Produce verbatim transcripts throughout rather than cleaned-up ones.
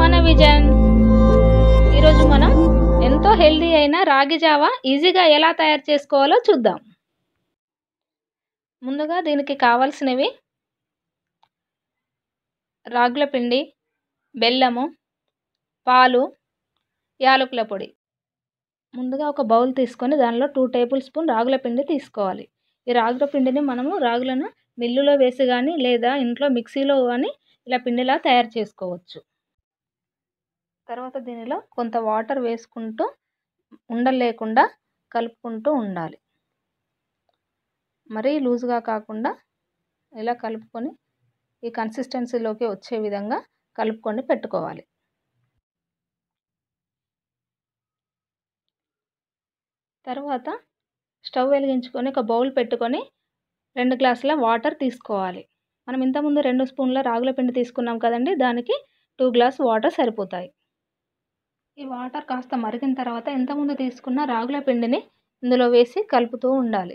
మన విజన్. ఈరోజు మనం ఎంతో హెల్దీ అయిన రాగి జావా ఈజీగా ఎలా తయారు చేసుకోవాలో చూద్దాం. ముందుగా దీనికి కావాల్సినవి రాగుల పిండి, బెల్లము, పాలు, యాలకుల పొడి. ముందుగా ఒక బౌల్ తీసుకొని దానిలో టూ టేబుల్ స్పూన్ రాగుల పిండి తీసుకోవాలి. ఈ రాగుల పిండిని మనము రాగులను మిల్లులో వేసి కానీ లేదా ఇంట్లో మిక్సీలో కానీ ఇలా పిండిలా తయారు చేసుకోవచ్చు. తర్వాత దీనిలో కొంత వాటర్ వేసుకుంటూ ఉండలు లేకుండా కలుపుకుంటూ ఉండాలి. మరీ లూజ్గా కాకుండా ఇలా కలుపుకొని ఈ కన్సిస్టెన్సీలోకి వచ్చే విధంగా కలుపుకొని పెట్టుకోవాలి. తర్వాత స్టవ్ వెలిగించుకొని ఒక బౌల్ పెట్టుకొని రెండు గ్లాసుల వాటర్ తీసుకోవాలి. మనం ఇంతకుముందు రెండు స్పూన్ల రాగుల పిండి తీసుకున్నాం కదండి, దానికి టూ గ్లాస్ వాటర్ సరిపోతాయి. ఈ వాటర్ కాస్త మరిగిన తర్వాత ఇంతకుముందు తీసుకున్న రాగుల పిండిని ఇందులో వేసి కలుపుతూ ఉండాలి.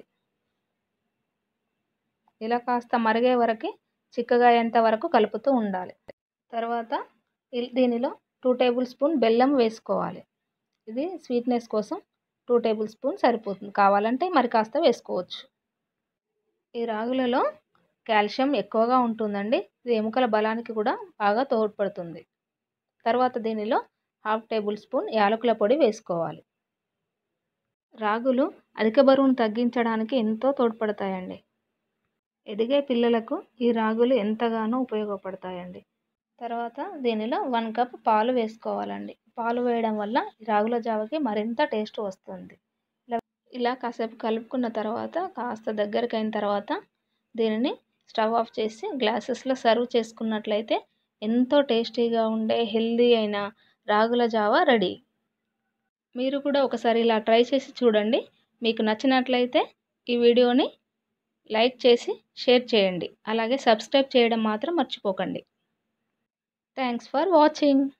ఇలా కాస్త మరిగే వరకు చిక్కగా అయ్యేంత వరకు కలుపుతూ ఉండాలి. తర్వాత దీనిలో టూ టేబుల్ స్పూన్ బెల్లం వేసుకోవాలి. ఇది స్వీట్నెస్ కోసం టూ టేబుల్ స్పూన్ సరిపోతుంది, కావాలంటే మరి కాస్త వేసుకోవచ్చు. ఈ రాగులలో కాల్షియం ఎక్కువగా ఉంటుందండి, ఇది ఎముకల బలానికి కూడా బాగా తోడ్పడుతుంది. తర్వాత దీనిలో హాఫ్ టేబుల్ స్పూన్ యాలకుల పొడి వేసుకోవాలి. రాగులు అధిక బరువును తగ్గించడానికి ఎంతో తోడ్పడతాయండి. ఎదిగే పిల్లలకు ఈ రాగులు ఎంతగానో ఉపయోగపడతాయండి. తర్వాత దీనిలో వన్ కప్ పాలు వేసుకోవాలండి. పాలు వేయడం వల్ల రాగుల జావకి మరింత టేస్ట్ వస్తుంది. ఇలా ఇలా కాసేపు కలుపుకున్న తర్వాత కాస్త దగ్గరికి అయిన తర్వాత దీనిని స్టవ్ ఆఫ్ చేసి గ్లాసెస్లో సర్వ్ చేసుకున్నట్లయితే ఎంతో టేస్టీగా ఉండే హెల్దీ అయిన రాగుల జావా రెడీ. మీరు కూడా ఒకసారి ఇలా ట్రై చేసి చూడండి. మీకు నచ్చినట్లయితే ఈ వీడియోని లైక్ చేసి షేర్ చేయండి. అలాగే సబ్స్క్రైబ్ చేయడం మాత్రం మర్చిపోకండి. Thanks for watching.